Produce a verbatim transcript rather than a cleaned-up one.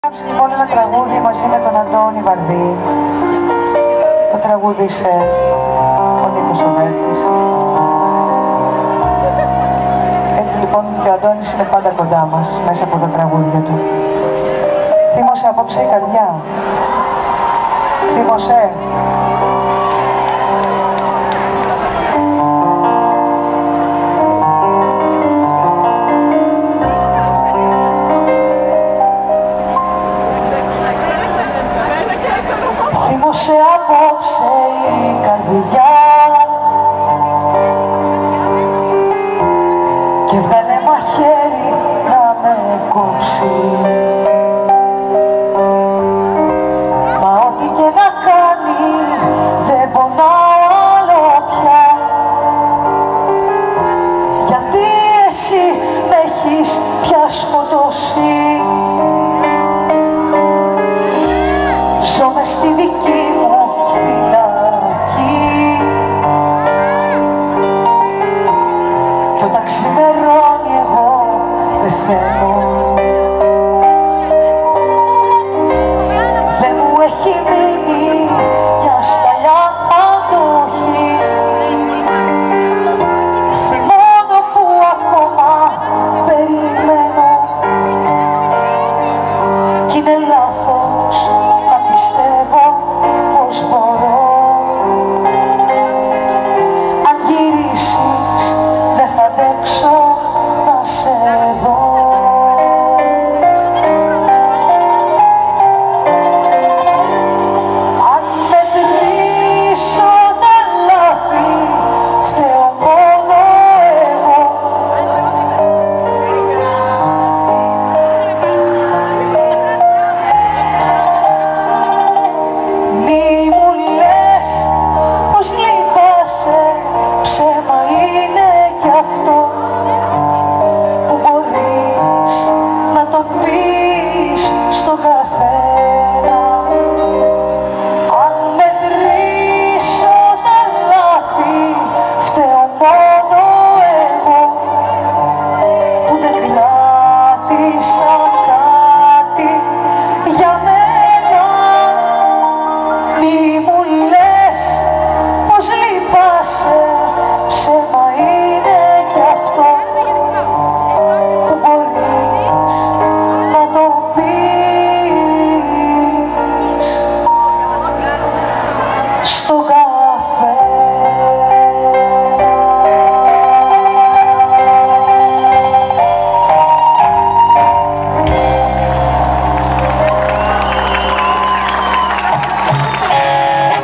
Γράψει λοιπόν ένα τραγούδι μαζί με τον Αντώνη Βαρδί. Το τραγούδισε ο Νίκος ο Βέρτης. Έτσι λοιπόν και ο Αντώνης είναι πάντα κοντά μας μέσα από τα τραγούδια του. Θύμωσε απόψε η καρδιά. Θύμωσε. Θύμωσε απόψε η καρδιά και βγάλε μαχαίρι να με κόψει. Μα ό,τι και να κάνει δεν πονάω άλλο πια, γιατί εσύ με έχεις πια σκοτώσει. Ζω μες στη δική μου